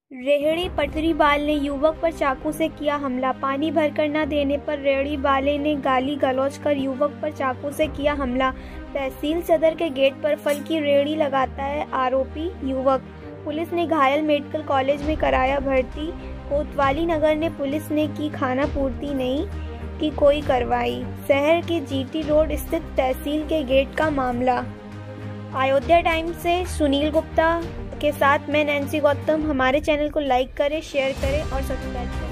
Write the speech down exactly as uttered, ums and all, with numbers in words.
रेहड़ी पटरी बाल ने युवक पर चाकू से किया हमला। पानी भरकर न देने पर रेहड़ी वाले ने गाली गलौज कर युवक पर चाकू से किया हमला। तहसील सदर के गेट पर फल की रेहड़ी लगाता है आरोपी युवक। पुलिस ने घायल मेडिकल कॉलेज में कराया भर्ती। कोतवाली नगर ने पुलिस ने की खाना पूर्ति नहीं की कोई कार्रवाई। शहर के जीटी रोड स्थित तहसील के गेट का मामला। अयोध्या टाइम्स से सुनील गुप्ता के साथ मैं नैन्सी गौतम। हमारे चैनल को लाइक करें, शेयर करें और सब्सक्राइब करें।